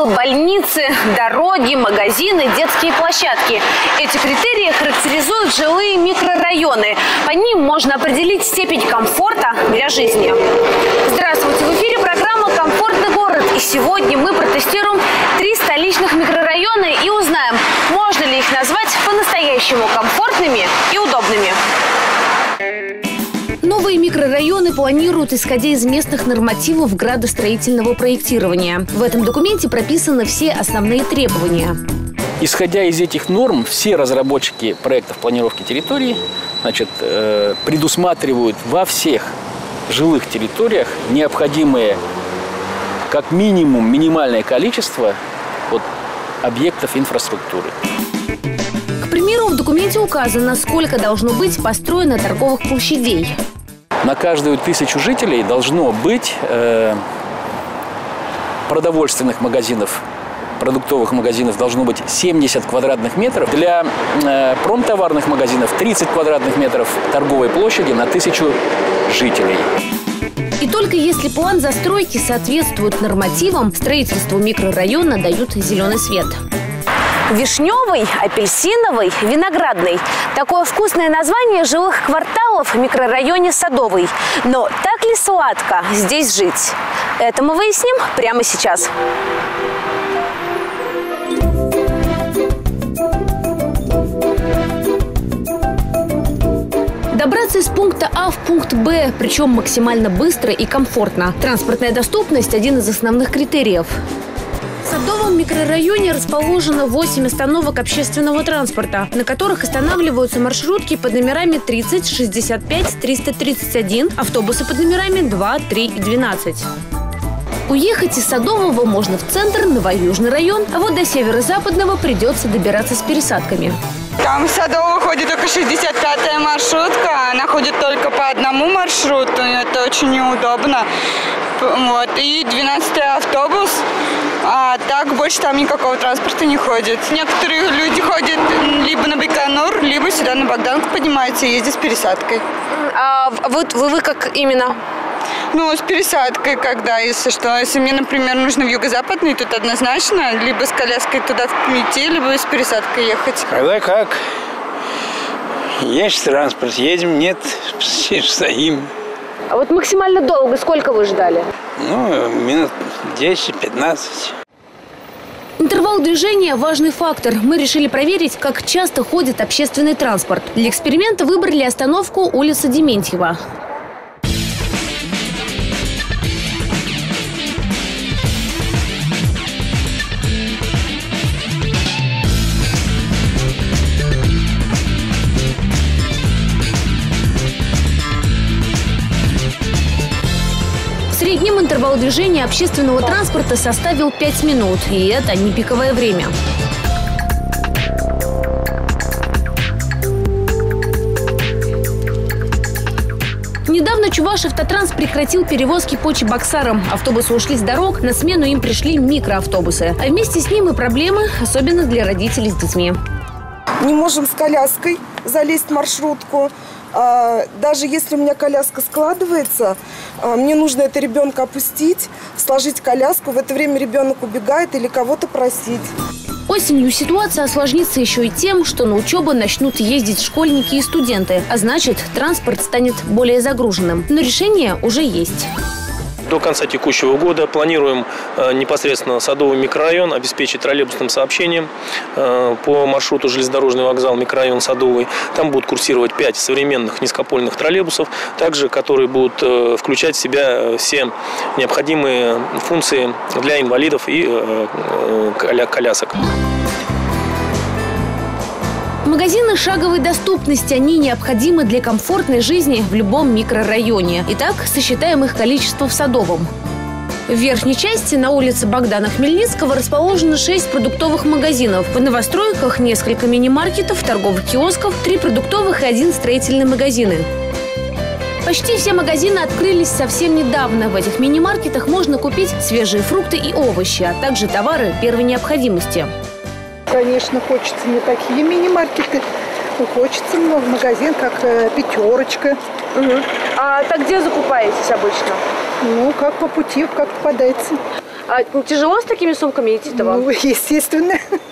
школы, больницы, дороги, магазины, детские площадки. Эти критерии характеризуют жилые микрорайоны. По ним можно определить степень комфорта для жизни. Здравствуйте! В эфире программа «Комфортный город». И сегодня мы протестируем 3 столичных микрорайона и узнаем, можно ли их назвать по-настоящему комфортными и удобными. Новые микрорайоны планируют, исходя из местных нормативов градостроительного проектирования. В этом документе прописаны все основные требования. Исходя из этих норм, все разработчики проектов планировки территорий предусматривают во всех жилых территориях необходимые, как минимум, минимальное количество объектов инфраструктуры. К примеру, в документе указано, сколько должно быть построено торговых площадей. На каждую 1000 жителей должно быть продовольственных магазинов, продуктовых магазинов должно быть 70 квадратных метров. Для промтоварных магазинов 30 квадратных метров торговой площади на 1000 жителей. И только если план застройки соответствует нормативам, строительству микрорайона дают зеленый свет. Вишневый, апельсиновый, виноградный. Такое вкусное название жилых кварталов в микрорайоне Садовый. Но так ли сладко здесь жить? Это мы выясним прямо сейчас. Добраться из пункта А в пункт Б, причем максимально быстро и комфортно. Транспортная доступность – один из основных критериев. В Садовом микрорайоне расположено 8 остановок общественного транспорта, на которых останавливаются маршрутки под номерами 30, 65, 331, автобусы под номерами 2, 3 и 12. Уехать из Садового можно в центр, Новоюжный район, а вот до северо-западного придется добираться с пересадками. Там в Садово ходит только 65-я маршрутка, она ходит только по одному маршруту, это очень неудобно. И 12-й автобус, а так больше там никакого транспорта не ходит. Некоторые люди ходят либо на Байконур, либо сюда на Богданку поднимаются и ездят с пересадкой. А вы как именно? С пересадкой, когда, если что. Если мне, например, нужно в юго-западный, тут однозначно либо с коляской туда идти, либо с пересадкой ехать. Когда как? Есть транспорт, едем, нет, стоим. А вот максимально долго, сколько вы ждали? Минут 10-15. Интервал движения – важный фактор. Мы решили проверить, как часто ходит общественный транспорт. Для эксперимента выбрали остановку улица Дементьева. В среднем интервал движения общественного транспорта составил 5 минут, и это не пиковое время. Недавно Чувашавтотранс прекратил перевозки по Чебоксарам. Автобусы ушли с дорог, на смену им пришли микроавтобусы. А вместе с ним и проблемы, особенно для родителей с детьми. Не можем с коляской залезть в маршрутку. Даже если у меня коляска складывается, мне нужно это ребенка опустить, сложить коляску. В это время ребенок убегает или кого-то просить. Осенью ситуация осложнится еще и тем, что на учебу начнут ездить школьники и студенты. А значит, транспорт станет более загруженным. Но решение уже есть. До конца текущего года планируем непосредственно Садовый микрорайон обеспечить троллейбусным сообщением по маршруту железнодорожный вокзал микрорайон Садовый. Там будут курсировать 5 современных низкопольных троллейбусов, также которые будут включать в себя все необходимые функции для инвалидов и колясок. Магазины шаговой доступности, они необходимы для комфортной жизни в любом микрорайоне. Итак, сосчитаем их количество в Садовом. В верхней части на улице Богдана Хмельницкого расположено 6 продуктовых магазинов. В новостройках несколько мини-маркетов, торговых киосков, 3 продуктовых и 1 строительный магазины. Почти все магазины открылись совсем недавно. В этих мини-маркетах можно купить свежие фрукты и овощи, а также товары первой необходимости. Конечно, хочется не такие мини-маркеты, хочется много магазин, как «Пятерочка». А так где закупаетесь обычно? Как по пути, как попадается. А тяжело с такими сумками идти-то вам? Ну, естественно.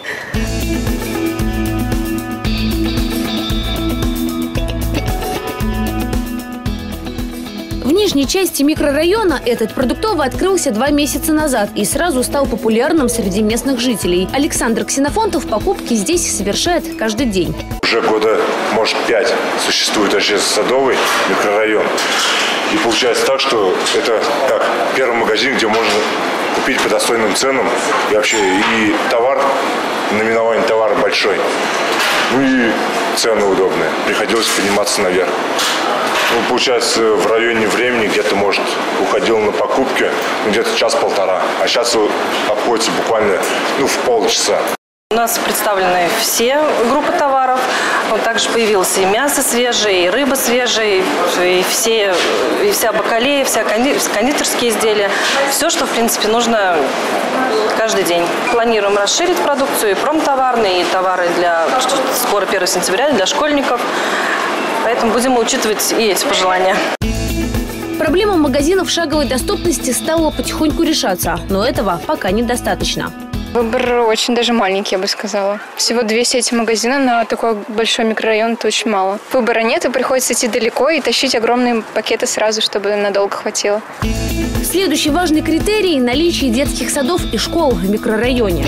В нижней части микрорайона этот продуктовый открылся 2 месяца назад и сразу стал популярным среди местных жителей. Александр Ксенофонтов покупки здесь совершает каждый день. Уже года, может, 5 существует вообще Садовый микрорайон. И получается так, что это как первый магазин, где можно купить по достойным ценам. И вообще и товар, наименование товара большой. Ну и цены удобные. Приходилось подниматься наверх. Ну, получается, в районе времени где-то, может, уходил на покупки где-то час-полтора. А сейчас обходится буквально в полчаса. У нас представлены все группы товаров. Также появилось и мясо свежее, и рыба свежая, и вся бакалея, вся кондитерские изделия. Все, что, в принципе, нужно каждый день. Планируем расширить продукцию, и промтоварные, и товары для, скоро 1 сентября, для школьников. Поэтому будем учитывать и эти пожелания. Проблема магазинов шаговой доступности стала потихоньку решаться, но этого пока недостаточно. Выбор очень даже маленький, я бы сказала. Всего 2 сети магазинов на такой большой микрорайон – это очень мало. Выбора нет, и приходится идти далеко и тащить огромные пакеты сразу, чтобы надолго хватило. Следующий важный критерий – наличие детских садов и школ в микрорайоне.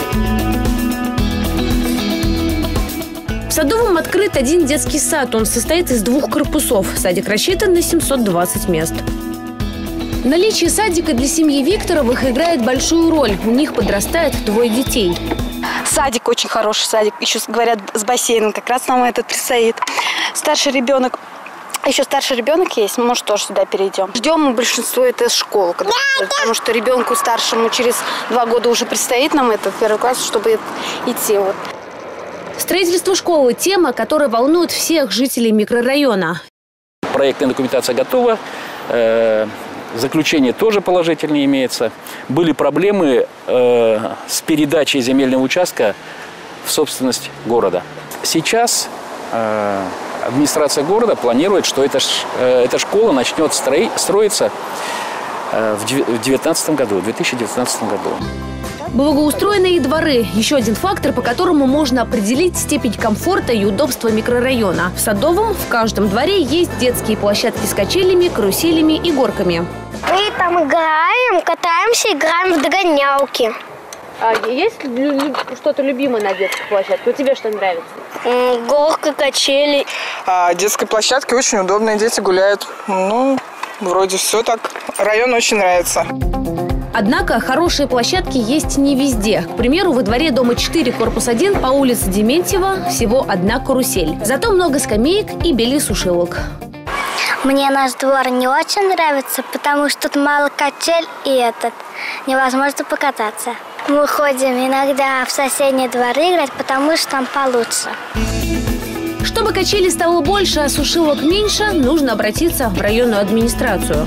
В Садовом открыт один детский сад. Он состоит из 2 корпусов. Садик рассчитан на 720 мест. Наличие садика для семьи Викторовых играет большую роль. У них подрастает 2 детей. Садик очень хороший садик. Еще, говорят, с бассейном. Как раз нам этот предстоит. Старший ребенок. Еще старший ребенок есть, мы, может, тоже сюда перейдем. Ждем мы большинство это школы, потому что ребенку старшему через 2 года уже предстоит нам этот 1 класс, чтобы идти. Вот. Строительство школы – тема, которая волнует всех жителей микрорайона. Проектная документация готова, заключение тоже положительное имеется. Были проблемы с передачей земельного участка в собственность города. Сейчас администрация города планирует, что эта школа начнет строиться в 2019 году. Благоустроенные дворы – еще один фактор, по которому можно определить степень комфорта и удобства микрорайона. В Садовом в каждом дворе есть детские площадки с качелями, каруселями и горками. Мы там играем, катаемся, играем в догонялки. А есть что-то любимое на детской площадке? У тебя что нравится? Горка, качели. Детской площадке очень удобно, дети гуляют. Ну, вроде все так. Район очень нравится. Однако хорошие площадки есть не везде. К примеру, во дворе дома 4, корпус 1 по улице Дементьева всего 1 карусель. Зато много скамеек и белей-сушилок. Мне наш двор не очень нравится, потому что тут мало качель и невозможно покататься. Мы ходим иногда в соседние дворы играть, потому что там получше. Чтобы качелей стало больше, а сушилок меньше, нужно обратиться в районную администрацию.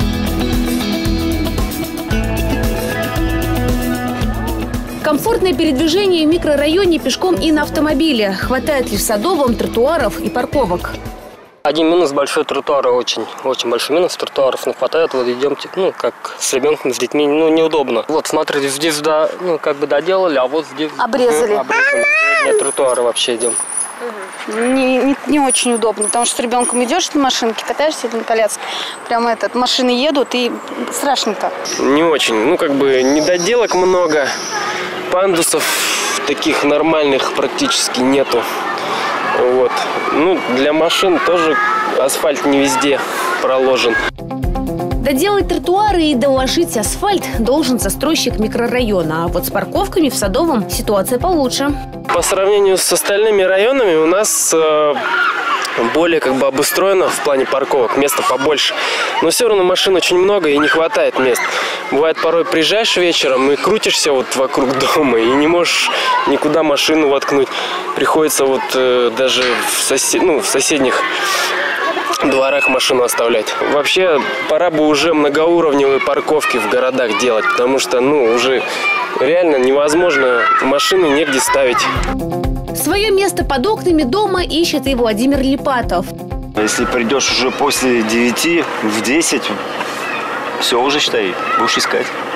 Комфортное передвижение в микрорайоне пешком и на автомобиле. Хватает ли в Садовом тротуаров и парковок? Один минус – большой тротуар, очень большой минус тротуаров, но хватает, вот идемте, как с ребенком, с детьми, неудобно. Вот, смотрите, здесь, доделали, а вот здесь… Обрезали. Нет тротуара вообще идем. Не очень удобно, потому что с ребенком идешь на машинке, катаешься на коляске, прямо машины едут и страшно-то. Не очень, недоделок много, пандусов таких нормальных практически нету. Вот. Для машин тоже асфальт не везде проложен. Доделать тротуары и доложить асфальт должен застройщик микрорайона. А вот с парковками в Садовом ситуация получше. По сравнению с остальными районами у нас более обустроено в плане парковок, места побольше. Но все равно машин очень много и не хватает мест. Бывает, порой приезжаешь вечером и крутишься вокруг дома и не можешь никуда машину воткнуть. Приходится даже в соседних дворах машину оставлять. Вообще, пора бы уже многоуровневые парковки в городах делать, потому что, уже реально невозможно, машины негде ставить. Свое место под окнами дома ищет и Владимир Липатов. Если придешь уже после 9, в 10, все уже, считай, будешь искать.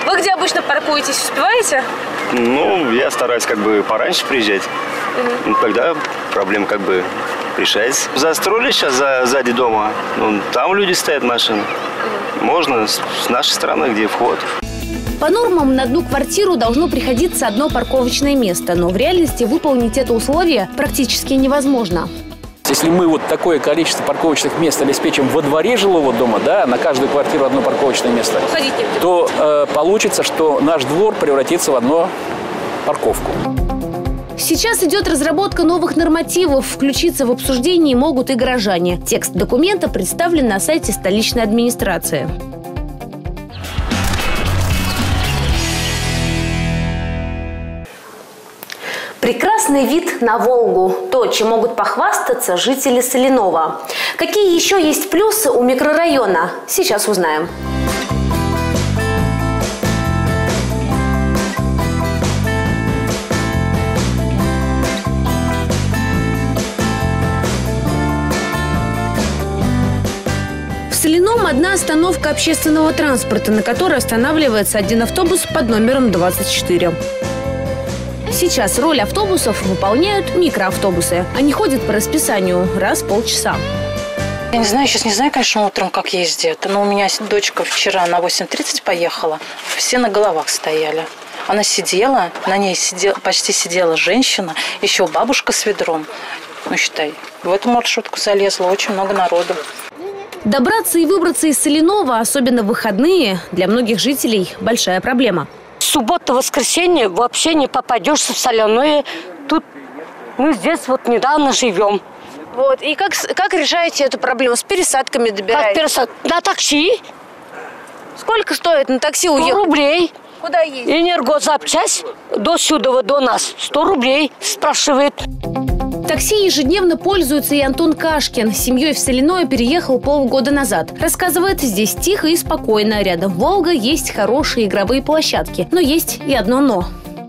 Вы где обычно паркуетесь? Успеваете? Ну, я стараюсь как бы пораньше приезжать. Ну, тогда проблема как бы решается. Застроили сейчас сзади дома. Ну, там люди стоят, машины. Можно с нашей стороны, где вход. По нормам на одну квартиру должно приходиться одно парковочное место, но в реальности выполнить это условие практически невозможно. Если мы вот такое количество парковочных мест обеспечим во дворе жилого дома, да, на каждую квартиру одно парковочное место, то получится, что наш двор превратится в одну парковку. Сейчас идет разработка новых нормативов. Включиться в обсуждение могут и горожане. Текст документа представлен на сайте столичной администрации. Прекрасный вид на Волгу – то, чем могут похвастаться жители Соленова. Какие еще есть плюсы у микрорайона? Сейчас узнаем. В Соленом одна остановка общественного транспорта, на которой останавливается один автобус под номером 24. Сейчас роль автобусов выполняют микроавтобусы. Они ходят по расписанию раз в полчаса. Я не знаю, сейчас не знаю, конечно, утром, как ездят. Но у меня дочка вчера на 8:30 поехала. Все на головах стояли. Она сидела, на ней почти сидела женщина, еще бабушка с ведром. Ну, считай, в эту маршрутку залезла очень много народу. Добраться и выбраться из Соленова, особенно в выходные, для многих жителей большая проблема. Суббота-воскресенье вообще не попадешь в Соленое. Тут мы здесь вот недавно живем. Вот. И как решаете эту проблему? С пересадками добираетесь? На такси. Сколько стоит на такси уехать? 100 рублей. Куда ездить? Энергозапчасть до сюда, до нас. 100 рублей спрашивает. Такси ежедневно пользуется и Антон Кашкин. С семьей в Соленое переехал полгода назад. Рассказывает, здесь тихо и спокойно. Рядом Волга, есть хорошие игровые площадки. Но есть и одно «но».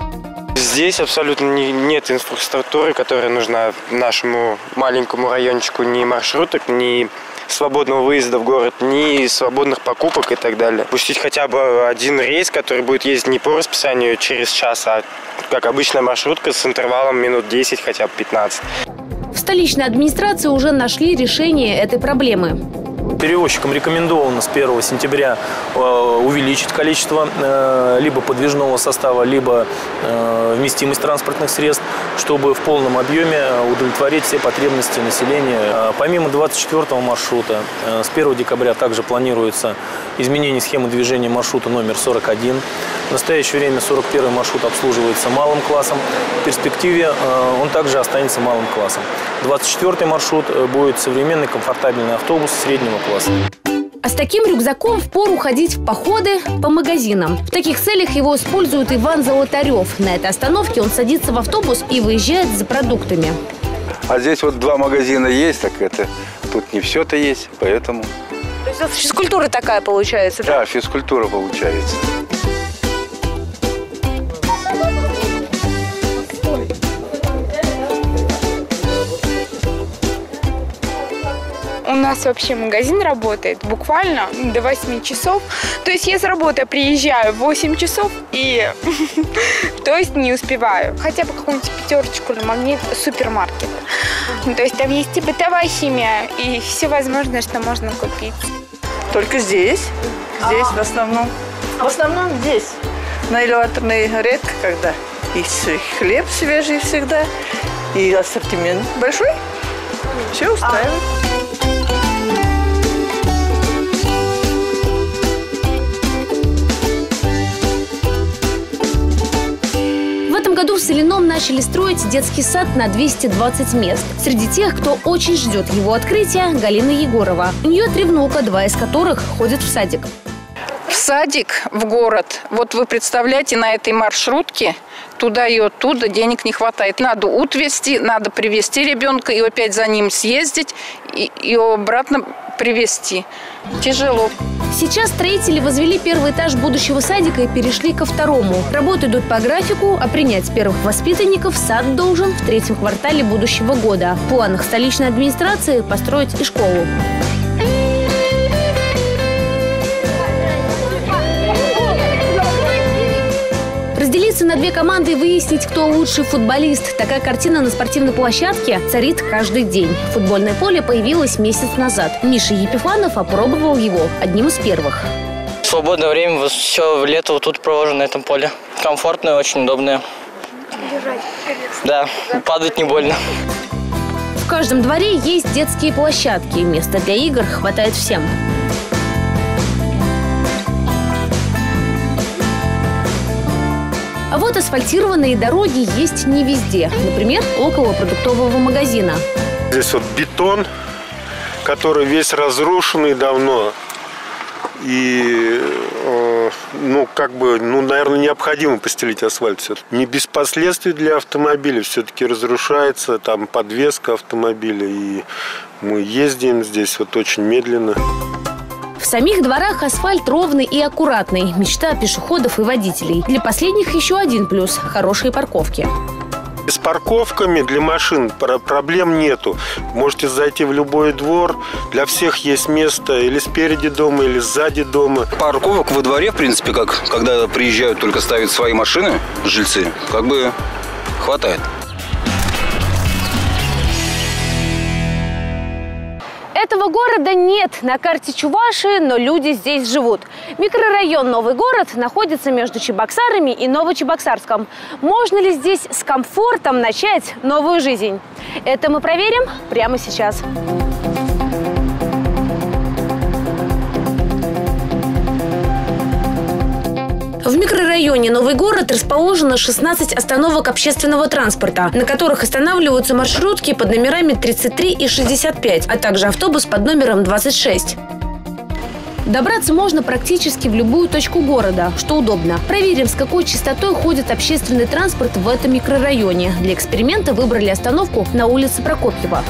Здесь абсолютно нет инфраструктуры, которая нужна нашему маленькому райончику. Ни маршруток, ни свободного выезда в город, ни свободных покупок и так далее. Пустить хотя бы один рейс, который будет ездить не по расписанию через час, а как обычная маршрутка с интервалом минут 10, хотя бы 15. В столичной администрации уже нашли решение этой проблемы. Перевозчикам рекомендовано с 1 сентября увеличить количество либо подвижного состава, либо вместимость транспортных средств, чтобы в полном объеме удовлетворить все потребности населения. Помимо 24-го маршрута, с 1 декабря также планируется изменение схемы движения маршрута номер 41. В настоящее время 41-й маршрут обслуживается малым классом. В перспективе он также останется малым классом. 24-й маршрут будет современный комфортабельный автобус среднего класса. А с таким рюкзаком впору ходить в походы по магазинам. В таких целях его использует Иван Золотарев. На этой остановке он садится в автобус и выезжает за продуктами. А здесь вот 2 магазина есть, так это тут не все-то есть, поэтому... То есть это физкультура такая получается, да? Да, физкультура получается. У нас вообще магазин работает буквально до 8 часов. То есть я с работы приезжаю в 8 часов и то есть не успеваю. Хотя бы какую-нибудь пятерочку или магнит супермаркет. То есть там есть и бытовая химия, и все возможное, что можно купить. Только здесь. Здесь в основном. В основном здесь. На элеваторной редко когда. И хлеб свежий всегда. И ассортимент большой. Все устраивает. В этом году в Соленом начали строить детский сад на 220 мест. Среди тех, кто очень ждет его открытия, Галина Егорова. У нее 3 внука, 2 из которых ходят в садик. В садик, в город. Вот вы представляете, на этой маршрутке туда и оттуда денег не хватает. Надо отвезти, надо привезти ребенка и опять за ним съездить и обратно привезти. Тяжело. Сейчас строители возвели 1-й этаж будущего садика и перешли ко 2-му. Работы идут по графику, а принять первых воспитанников сад должен в 3-м квартале будущего года. В планах столичной администрации построить и школу. Разделиться на две команды и выяснить, кто лучший футболист. Такая картина на спортивной площадке царит каждый день. Футбольное поле появилось месяц назад. Миша Епифанов опробовал его одним из первых. В свободное время все лето вот тут провожу на этом поле. Комфортное, очень удобное. Да, падать не больно. В каждом дворе есть детские площадки. Места для игр хватает всем. А вот асфальтированные дороги есть не везде. Например, около продуктового магазина. Здесь вот бетон, который весь разрушенный давно. И, наверное, необходимо постелить асфальт. Не без последствий для автомобиля. Все-таки разрушается там подвеска автомобиля. И мы ездим здесь вот очень медленно. В самих дворах асфальт ровный и аккуратный. Мечта пешеходов и водителей. Для последних еще один плюс – хорошие парковки. С парковками для машин проблем нету. Можете зайти в любой двор. Для всех есть место или спереди дома, или сзади дома. Парковок во дворе, в принципе, когда приезжают только ставить свои машины, жильцы, хватает. Этого города нет на карте Чувашии, но люди здесь живут. Микрорайон Новый город находится между Чебоксарами и Новочебоксарском. Можно ли здесь с комфортом начать новую жизнь? Это мы проверим прямо сейчас. В микрорайоне Новый город расположено 16 остановок общественного транспорта, на которых останавливаются маршрутки под номерами 33 и 65, а также автобус под номером 26. Добраться можно практически в любую точку города, что удобно. Проверим, с какой частотой ходит общественный транспорт в этом микрорайоне. Для эксперимента выбрали остановку на улице Прокопьева.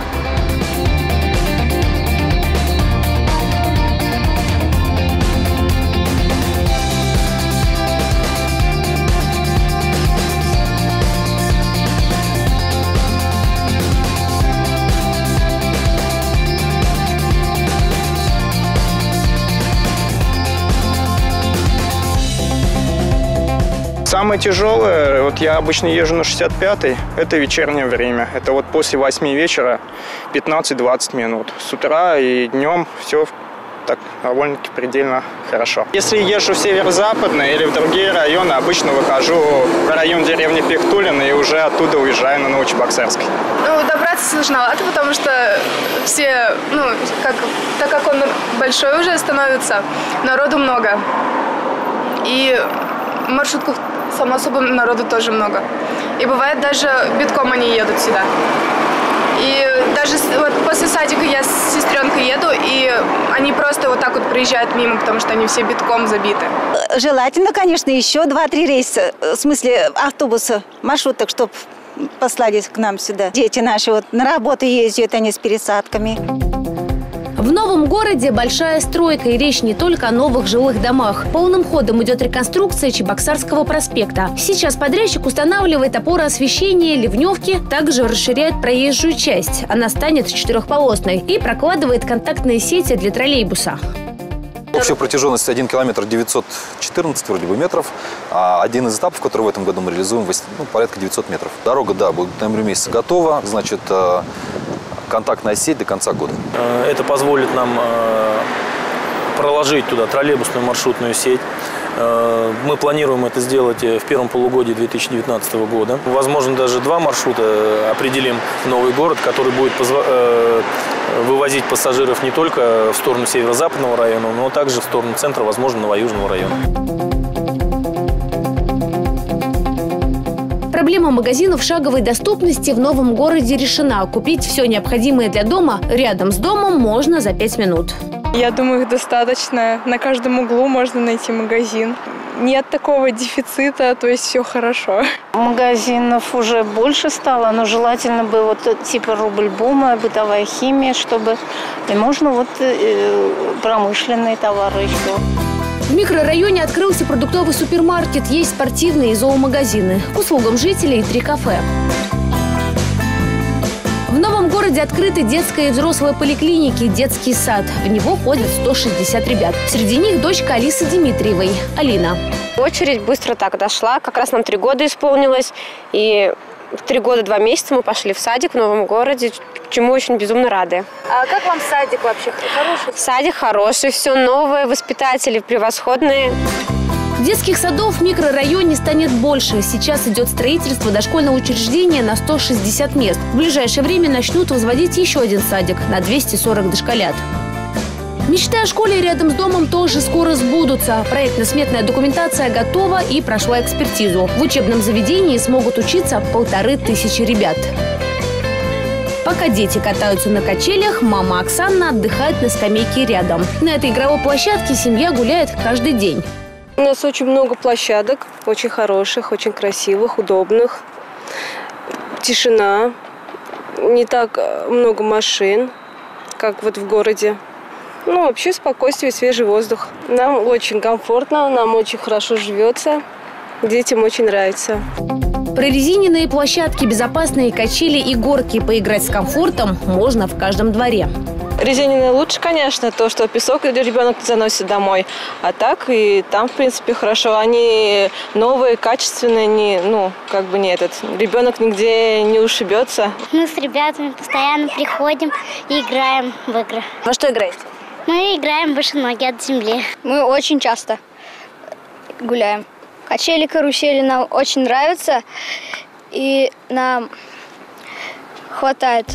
Самое тяжелое, вот я обычно езжу на 65-й, это вечернее время. Это вот после 8 вечера 15-20 минут. С утра и днем все так довольно-таки предельно хорошо. Если езжу в северо-западный или в другие районы, обычно выхожу в район деревни Пихтулино и уже оттуда уезжаю на Новочебоксарский. Добраться сложновато, потому что все, так как он большой уже становится, народу много. И в маршрутках, само собой, народу тоже много. И бывает, даже битком они едут сюда. И даже вот после садика я с сестренкой еду, и они просто вот так вот проезжают мимо, потому что они все битком забиты. Желательно, конечно, еще 2-3 рейса, в смысле автобуса, маршруток, чтобы послали к нам сюда. Дети наши вот на работу ездят, они с пересадками. В новом городе большая стройка, и речь не только о новых жилых домах. Полным ходом идет реконструкция Чебоксарского проспекта. Сейчас подрядчик устанавливает опоры освещения, ливневки, также расширяет проезжую часть. Она станет четырехполосной и прокладывает контактные сети для троллейбуса. Общая протяженность 1 километр 914 вроде бы метров. А один из этапов, который в этом году мы реализуем, порядка 900 метров. Дорога, да, будет в ноябре месяце готова. Значит, контактная сеть до конца года. Это позволит нам проложить туда троллейбусную маршрутную сеть. Мы планируем это сделать в первом полугодии 2019 года. Возможно, даже 2 маршрута определим в Новый город, который будет вывозить пассажиров не только в сторону северо-западного района, но также в сторону центра, возможно, Новоюжного района. Проблема магазинов шаговой доступности в новом городе решена. Купить все необходимое для дома рядом с домом можно за 5 минут. Я думаю, их достаточно. На каждом углу можно найти магазин. Нет такого дефицита, то есть все хорошо. Магазинов уже больше стало, но желательно бы вот типа Рубль-Бума, бытовая химия, чтобы... И можно промышленные товары еще. В микрорайоне открылся продуктовый супермаркет, есть спортивные и зоомагазины. К услугам жителей 3 кафе. В новом городе городе открыты детская и взрослая поликлиники, детский сад. В него ходят 160 ребят. Среди них дочка Алисы Дмитриевой, Алина. Очередь быстро так дошла. Как раз нам 3 года исполнилось. И 3 года 2 месяца мы пошли в садик в новом городе, чему очень безумно рады. А как вам садик вообще? Хороший? Садик хороший, все новое, воспитатели превосходные. Детских садов в микрорайоне станет больше. Сейчас идет строительство дошкольного учреждения на 160 мест. В ближайшее время начнут возводить еще один садик на 240 дошколят. Мечты о школе рядом с домом тоже скоро сбудутся. Проектно-сметная документация готова и прошла экспертизу. В учебном заведении смогут учиться 1500 ребят. Пока дети катаются на качелях, мама Оксана отдыхает на скамейке рядом. На этой игровой площадке семья гуляет каждый день. У нас очень много площадок, очень хороших, очень красивых, удобных. Тишина, не так много машин, как вот в городе. Ну, вообще спокойствие, свежий воздух. Нам очень комфортно, нам очень хорошо живется, детям очень нравится. Прорезиненные площадки, безопасные качели и горки. Поиграть с комфортом можно в каждом дворе. Резиновые лучше, конечно, то, что песок ребенок заносит домой. А так и там, в принципе, хорошо. Они новые, качественные, ребенок нигде не ушибется. Мы с ребятами постоянно приходим и играем в игры. Во что играете? Мы играем выше ноги от земли. Мы очень часто гуляем. Качели, карусели нам очень нравятся, и нам хватает.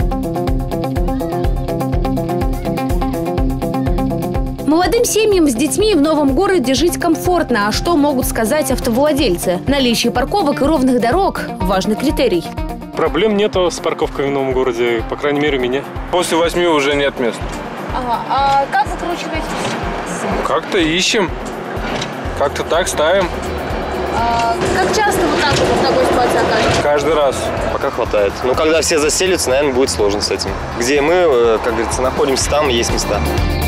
Молодым семьям с детьми в новом городе жить комфортно. А что могут сказать автовладельцы? Наличие парковок и ровных дорог – важный критерий. Проблем нету с парковкой в новом городе, по крайней мере, у меня. После 8 уже нет мест. Ага. А как выкручиваетесь? Как-то ищем. Как-то так ставим. Как часто вот так вот в такой ситуации окажетесь? Каждый раз. Пока хватает. Но когда все заселятся, наверное, будет сложно с этим. Где мы, как говорится, находимся, там есть места.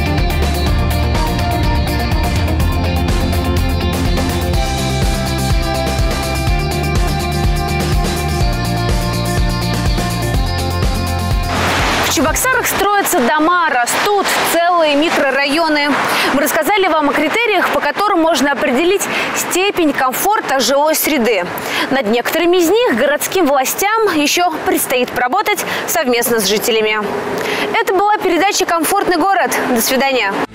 В Чебоксарах строятся дома, растут целые микрорайоны. Мы рассказали вам о критериях, по которым можно определить степень комфорта жилой среды. Над некоторыми из них городским властям еще предстоит поработать совместно с жителями. Это была передача «Комфортный город». До свидания.